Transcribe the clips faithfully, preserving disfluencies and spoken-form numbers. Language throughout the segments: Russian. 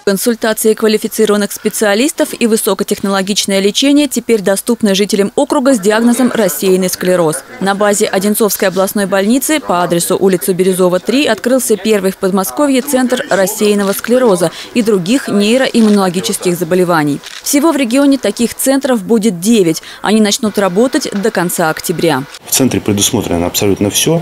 Консультации квалифицированных специалистов и высокотехнологичное лечение теперь доступны жителям округа с диагнозом рассеянный склероз. На базе Одинцовской областной больницы по адресу улица Бирюзова, три открылся первый в Подмосковье центр рассеянного склероза и других нейроиммунологических заболеваний. Всего в регионе таких центров будет девять. Они начнут работать до конца октября. В центре предусмотрено абсолютно все,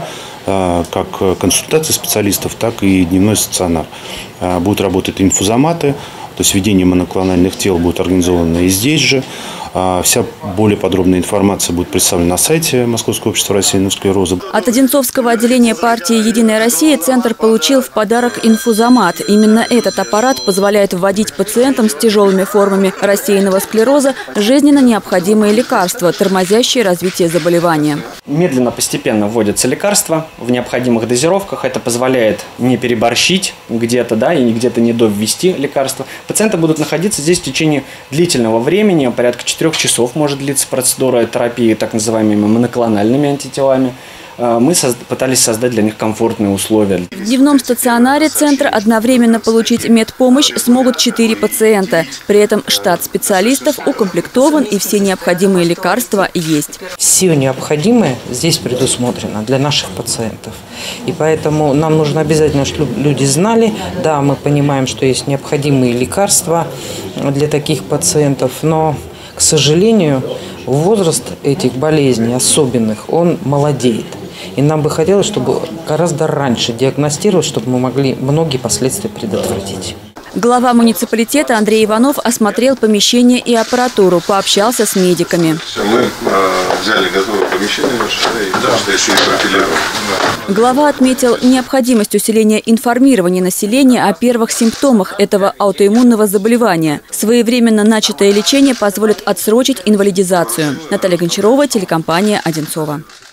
как консультации специалистов, так и дневной стационар. Будут работать инфузоматы, то есть введение моноклональных тел будет организовано и здесь же. Вся более подробная информация будет представлена на сайте Московского общества рассеянного склероза. От Одинцовского отделения партии «Единая Россия» центр получил в подарок инфузомат. Именно этот аппарат позволяет вводить пациентам с тяжелыми формами рассеянного склероза жизненно необходимые лекарства, тормозящие развитие заболевания. Медленно, постепенно вводятся лекарства в необходимых дозировках. Это позволяет не переборщить где-то, да, и где-то не доввести лекарства. Пациенты будут находиться здесь в течение длительного времени, порядка четырех часов может длиться процедура терапии так называемыми моноклональными антителами. Мы пытались создать для них комфортные условия. В дневном стационаре центра одновременно получить медпомощь смогут четыре пациента. При этом штат специалистов укомплектован и все необходимые лекарства есть. Все необходимое здесь предусмотрено для наших пациентов. И поэтому нам нужно обязательно, чтобы люди знали, да, мы понимаем, что есть необходимые лекарства для таких пациентов, но, к сожалению, возраст этих болезней особенных, он молодеет. И нам бы хотелось, чтобы гораздо раньше диагностировать, чтобы мы могли многие последствия предотвратить. Глава муниципалитета Андрей Иванов осмотрел помещение и аппаратуру, пообщался с медиками. Мы взяли готовое помещение и да, еще и профилировали. Глава отметил необходимость усиления информирования населения о первых симптомах этого аутоиммунного заболевания. Своевременно начатое лечение позволит отсрочить инвалидизацию. Наталья Гончарова, телекомпания «Одинцова».